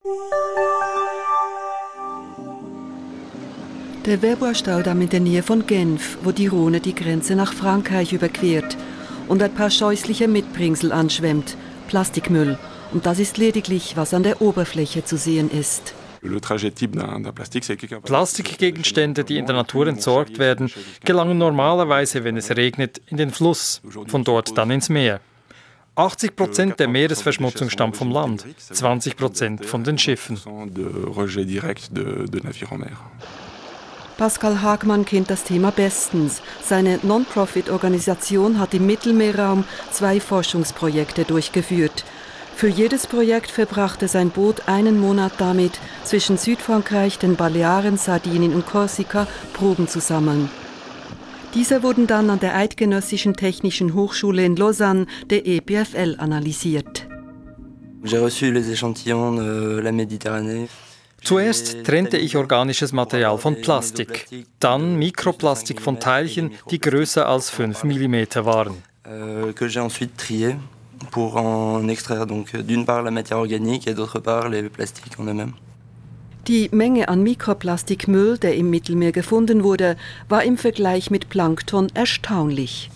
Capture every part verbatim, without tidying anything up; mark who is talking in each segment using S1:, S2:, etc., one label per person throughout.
S1: Der Verbois-Staudamm in der Nähe von Genf, wo die Rhone die Grenze nach Frankreich überquert und ein paar scheußliche Mitbringsel anschwemmt, Plastikmüll. Und das ist lediglich, was an der Oberfläche zu sehen ist.
S2: Plastikgegenstände, die in der Natur entsorgt werden, gelangen normalerweise, wenn es regnet, in den Fluss, von dort dann ins Meer. achtzig Prozent der Meeresverschmutzung stammt vom Land, zwanzig Prozent von den Schiffen.
S1: Pascal Hagmann kennt das Thema bestens. Seine Non-Profit-Organisation hat im Mittelmeerraum zwei Forschungsprojekte durchgeführt. Für jedes Projekt verbrachte sein Boot einen Monat damit, zwischen Südfrankreich, den Balearen, Sardinien und Korsika Proben zu sammeln. Diese wurden dann an der Eidgenössischen Technischen Hochschule in Lausanne, der E P F L, analysiert.
S3: J'ai reçu les échantillons de la Méditerranée.
S2: Zuerst trennte ich organisches Material von Plastik, dann Mikroplastik von Teilchen, die größer als fünf Millimeter waren.
S3: Que j'ai ensuite trié pour en extraire donc d'une part la matière organique et d'autre part les plastiques en eux-mêmes.
S1: Die Menge an Mikroplastikmüll, der im Mittelmeer gefunden wurde, war im Vergleich mit Plankton erstaunlich.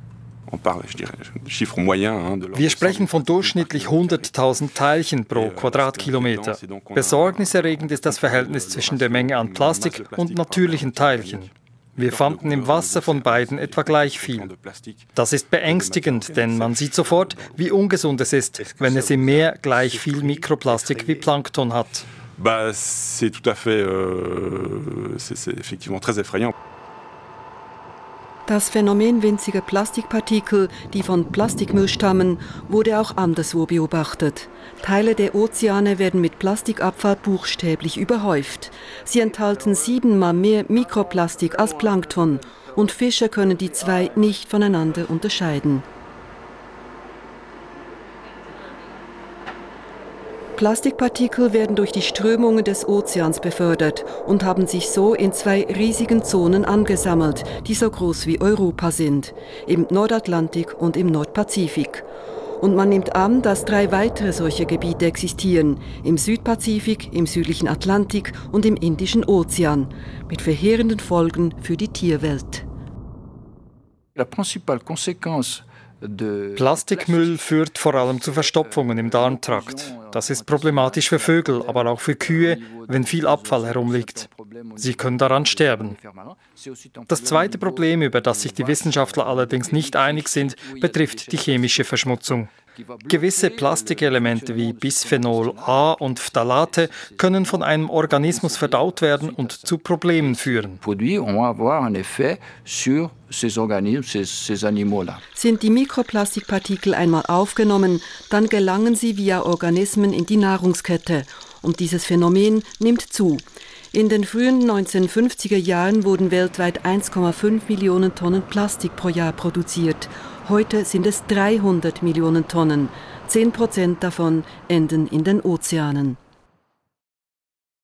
S2: Wir sprechen von durchschnittlich hunderttausend Teilchen pro Quadratkilometer. Besorgniserregend ist das Verhältnis zwischen der Menge an Plastik und natürlichen Teilchen. Wir fanden im Wasser von beiden etwa gleich viel. Das ist beängstigend, denn man sieht sofort, wie ungesund es ist, wenn es im Meer gleich viel Mikroplastik wie Plankton hat.
S4: Bah, c'est tout à fait, euh, c'est, c'est effectivement très effrayant.
S1: Das Phänomen winziger Plastikpartikel, die von Plastikmüll stammen, wurde auch anderswo beobachtet. Teile der Ozeane werden mit Plastikabfall buchstäblich überhäuft. Sie enthalten siebenmal mehr Mikroplastik als Plankton und Fische können die zwei nicht voneinander unterscheiden. Plastikpartikel werden durch die Strömungen des Ozeans befördert und haben sich so in zwei riesigen Zonen angesammelt, die so groß wie Europa sind, im Nordatlantik und im Nordpazifik. Und man nimmt an, dass drei weitere solche Gebiete existieren, im Südpazifik, im südlichen Atlantik und im Indischen Ozean, mit verheerenden Folgen für die Tierwelt.
S5: La principale conséquence
S2: Plastikmüll führt vor allem zu Verstopfungen im Darmtrakt. Das ist problematisch für Vögel, aber auch für Kühe, wenn viel Abfall herumliegt. Sie können daran sterben. Das zweite Problem, über das sich die Wissenschaftler allerdings nicht einig sind, betrifft die chemische Verschmutzung. Gewisse Plastikelemente wie Bisphenol A und Phthalate können von einem Organismus verdaut werden und zu Problemen führen.
S1: Sind die Mikroplastikpartikel einmal aufgenommen, dann gelangen sie via Organismen in die Nahrungskette und dieses Phänomen nimmt zu. In den frühen neunzehnhundertfünfziger Jahren wurden weltweit eins Komma fünf Millionen Tonnen Plastik pro Jahr produziert. Heute sind es dreihundert Millionen Tonnen. Zehn Prozent davon enden in den Ozeanen.